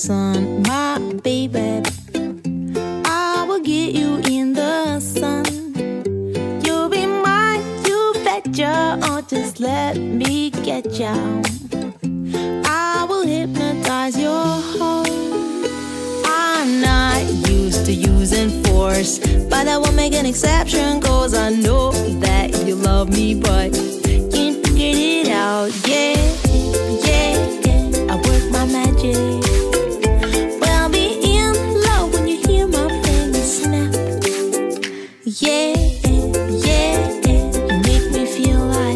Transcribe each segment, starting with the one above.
sun, my baby. I will get you in the sun. You'll be mine, you betcha. Oh, just let me get ya. I will hypnotize your heart. I'm not used to using force, but I won't make an exception, 'cause I know that you love me, but can't figure it out. Yeah, yeah, yeah. I work my magic. Well, I'll be in love when you hear my fingers snap. Yeah, yeah, yeah. You make me feel like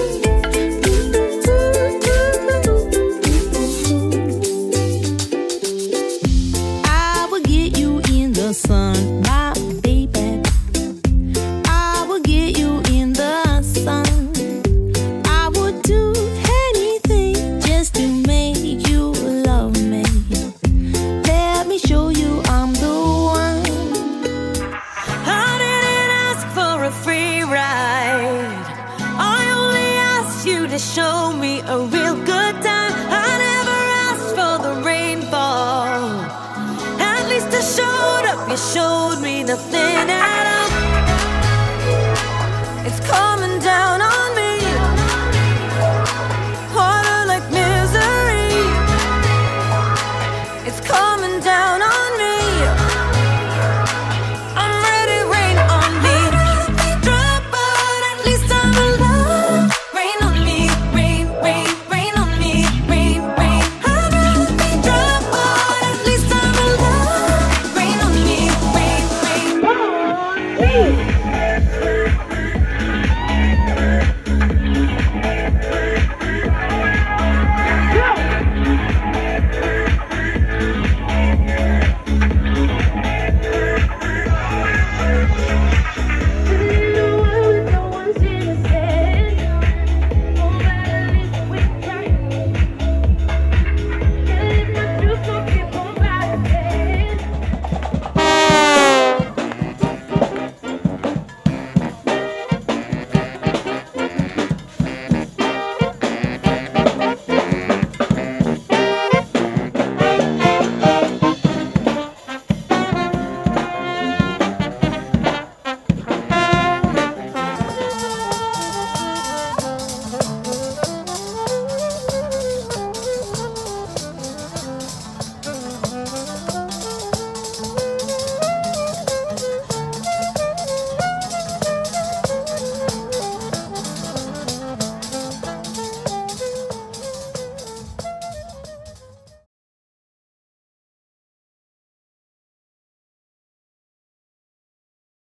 I will get you in the sun, my baby. I will get you in the sun. I would do anything just to make you love me. Let me show you I'm the one. I didn't ask for a free ride. I only asked you to show me a real good time. I never asked for the rainfall. At least I showed up, you showed me nothing